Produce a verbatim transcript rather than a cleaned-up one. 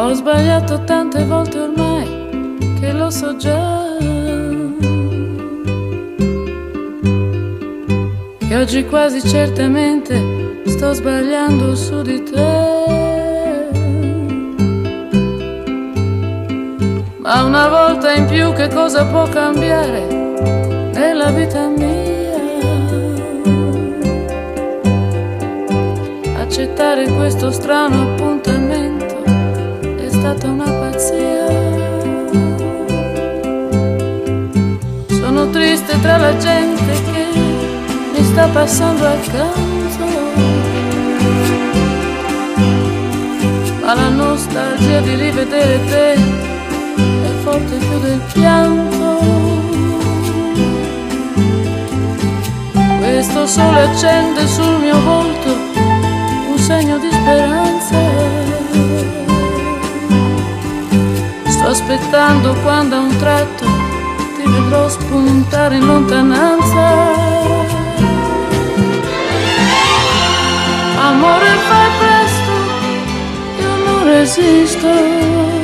Ho sbagliato tante volte ormai che lo so già, che oggi quasi certamente sto sbagliando su di te. Ma una volta in più che cosa può cambiare nella vita mia? Accettare questo strano appuntamento è stata una pazzia. Sono triste tra la gente che mi sta passando accanto, ma la nostalgia di rivedere te è forte più del pianto. Questo sole accende sul mio volto un segno di speranza. Sto aspettando quando a un tratto ti vedrò spuntare in lontananza. Amore, fai presto, io non resisto.